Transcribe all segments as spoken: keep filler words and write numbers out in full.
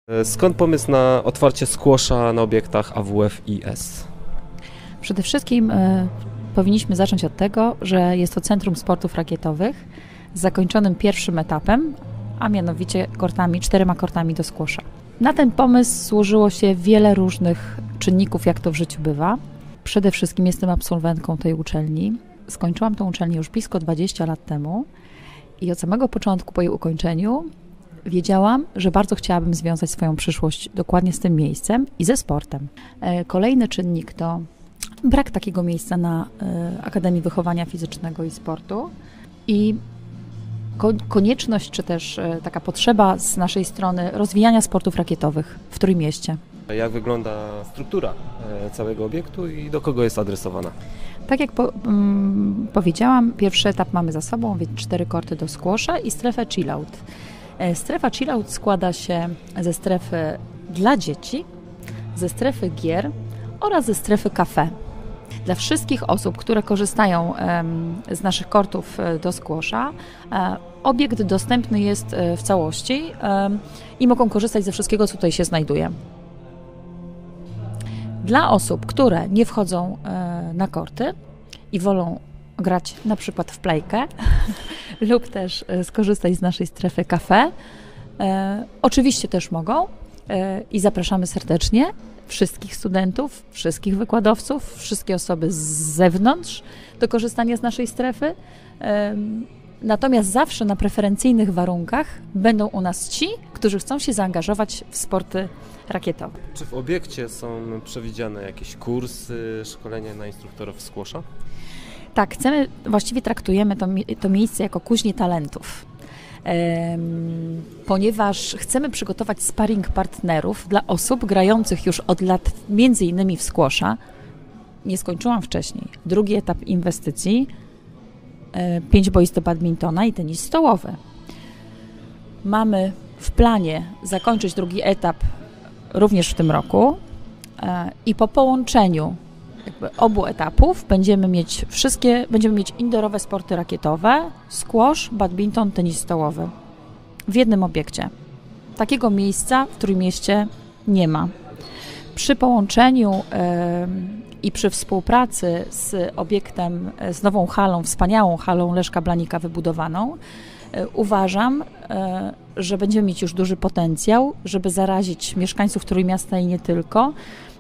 Skąd pomysł na otwarcie squasha na obiektach A W F I S? Przede wszystkim y, powinniśmy zacząć od tego, że jest to Centrum Sportów Rakietowych z zakończonym pierwszym etapem, a mianowicie kortami, czterema kortami do squasha. Na ten pomysł złożyło się wiele różnych czynników, jak to w życiu bywa. Przede wszystkim jestem absolwentką tej uczelni. Skończyłam tę uczelnię już blisko dwadzieścia lat temu i od samego początku po jej ukończeniu wiedziałam, że bardzo chciałabym związać swoją przyszłość dokładnie z tym miejscem i ze sportem. Kolejny czynnik to brak takiego miejsca na Akademii Wychowania Fizycznego i Sportu i konieczność, czy też taka potrzeba z naszej strony rozwijania sportów rakietowych w Trójmieście. Jak wygląda struktura całego obiektu i do kogo jest adresowana? Tak jak po, um, powiedziałam, pierwszy etap mamy za sobą, więc cztery korty do squasha i strefę chillout. Strefa chillout składa się ze strefy dla dzieci, ze strefy gier oraz ze strefy cafe. Dla wszystkich osób, które korzystają z naszych kortów do squasha, obiekt dostępny jest w całości i mogą korzystać ze wszystkiego, co tutaj się znajduje. Dla osób, które nie wchodzą na korty i wolą grać na przykład w playkę lub też skorzystać z naszej strefy cafe, oczywiście też mogą i zapraszamy serdecznie wszystkich studentów, wszystkich wykładowców, wszystkie osoby z zewnątrz do korzystania z naszej strefy. Natomiast zawsze na preferencyjnych warunkach będą u nas ci, którzy chcą się zaangażować w sporty rakietowe. Czy w obiekcie są przewidziane jakieś kursy, szkolenia na instruktorów squasha? Tak, chcemy, właściwie traktujemy to, to miejsce jako kuźnię talentów. Ponieważ chcemy przygotować sparring partnerów dla osób grających już od lat między innymi w squasha. Nie skończyłam wcześniej. Drugi etap inwestycji, pięć boisk do badmintona i tenis stołowy. Mamy w planie zakończyć drugi etap również w tym roku i po połączeniu jakby obu etapów będziemy mieć wszystkie, będziemy mieć indoorowe sporty rakietowe, squash, badminton, tenis stołowy w jednym obiekcie. Takiego miejsca w Trójmieście nie ma. Przy połączeniu yy, i przy współpracy z obiektem, z nową halą, wspaniałą halą Leszka Blanika wybudowaną, yy, uważam, yy, że będziemy mieć już duży potencjał, żeby zarazić mieszkańców Trójmiasta i nie tylko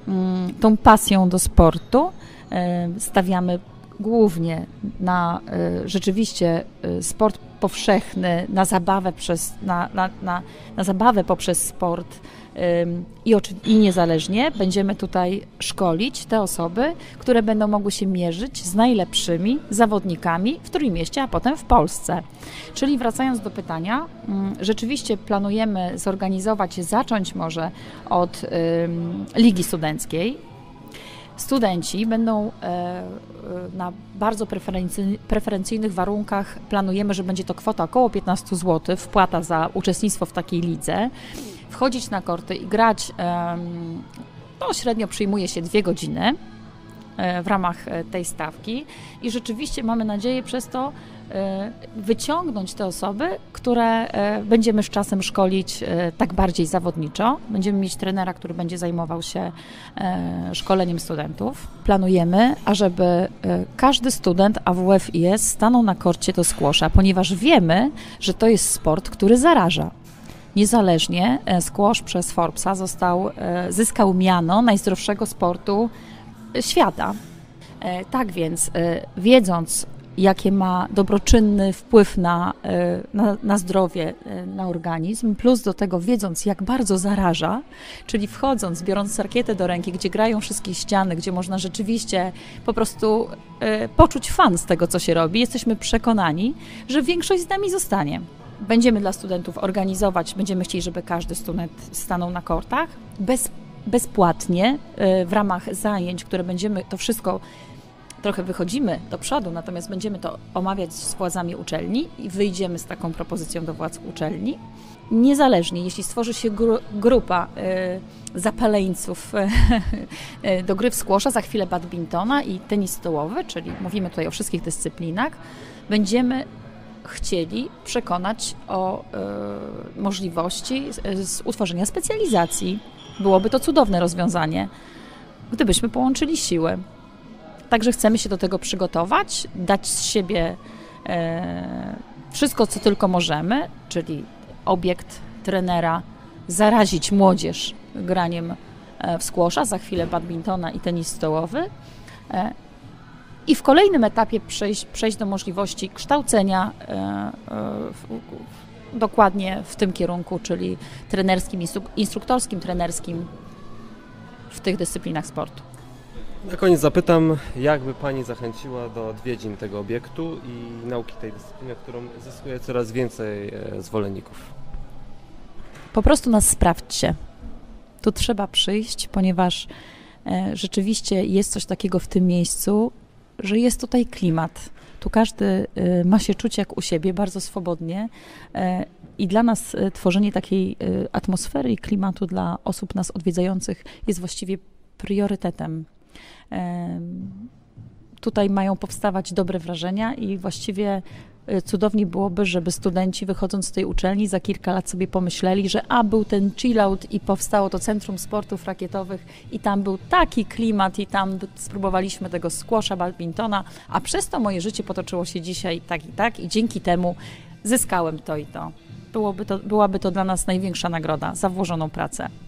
tą pasją do sportu. Stawiamy głównie na rzeczywiście sport powszechny, na zabawę, przez, na, na, na, na zabawę poprzez sport i, i niezależnie będziemy tutaj szkolić te osoby, które będą mogły się mierzyć z najlepszymi zawodnikami w Trójmieście, a potem w Polsce. Czyli wracając do pytania, rzeczywiście planujemy zorganizować, zacząć może od ym, Ligi Studenckiej. Studenci będą e, na bardzo preferencyjnych, preferencyjnych warunkach, planujemy, że będzie to kwota około piętnaście złotych, wpłata za uczestnictwo w takiej lidze, wchodzić na korty i grać, e, no średnio przyjmuje się dwie godziny e, w ramach tej stawki i rzeczywiście mamy nadzieję przez to e, wyciągnąć te osoby, które e, będziemy z czasem szkolić e, tak bardziej zawodniczo. Będziemy mieć trenera, który będzie zajmował się e, szkoleniem studentów. Planujemy, ażeby e, każdy student A W F I S stanął na korcie do squasha, ponieważ wiemy, że to jest sport, który zaraża. Niezależnie squash przez Forbesa został, e, zyskał miano najzdrowszego sportu świata. E, tak więc, e, wiedząc, jakie ma dobroczynny wpływ na, na, na zdrowie, na organizm, plus do tego wiedząc, jak bardzo zaraża, czyli wchodząc, biorąc rakietę do ręki, gdzie grają wszystkie ściany, gdzie można rzeczywiście po prostu y, poczuć fan z tego, co się robi, jesteśmy przekonani, że większość z nami zostanie. Będziemy dla studentów organizować, będziemy chcieli, żeby każdy student stanął na kortach, bez, bezpłatnie y, w ramach zajęć, które będziemy, to wszystko trochę wychodzimy do przodu, natomiast będziemy to omawiać z władzami uczelni i wyjdziemy z taką propozycją do władz uczelni. Niezależnie, jeśli stworzy się gru, grupa y, zapaleńców y, do gry w squasha, za chwilę badmintona i tenis stołowy, czyli mówimy tutaj o wszystkich dyscyplinach, będziemy chcieli przekonać o y, możliwości z, z utworzenia specjalizacji. Byłoby to cudowne rozwiązanie, gdybyśmy połączyli siły. Także chcemy się do tego przygotować, dać z siebie e, wszystko, co tylko możemy, czyli obiekt trenera, zarazić młodzież graniem w squasha, za chwilę badmintona i tenis stołowy e, i w kolejnym etapie przejść, przejść do możliwości kształcenia e, e, w, w, dokładnie w tym kierunku, czyli trenerskim, instruktorskim, trenerskim w tych dyscyplinach sportu. Na koniec zapytam, jak by Pani zachęciła do odwiedzin tego obiektu i nauki tej dyscypliny, którą zyskuje coraz więcej zwolenników? Po prostu nas sprawdźcie. Tu trzeba przyjść, ponieważ e, rzeczywiście jest coś takiego w tym miejscu, że jest tutaj klimat. Tu każdy e, ma się czuć jak u siebie, bardzo swobodnie e, i dla nas e, tworzenie takiej e, atmosfery i klimatu dla osób nas odwiedzających jest właściwie priorytetem. E, tutaj mają powstawać dobre wrażenia i właściwie cudownie byłoby, żeby studenci wychodząc z tej uczelni za kilka lat sobie pomyśleli, że a był ten chillout i powstało to Centrum Sportów Rakietowych i tam był taki klimat i tam spróbowaliśmy tego squasha, badmintona, a przez to moje życie potoczyło się dzisiaj tak i tak i dzięki temu zyskałem to i to. Byłoby to byłaby to dla nas największa nagroda za włożoną pracę.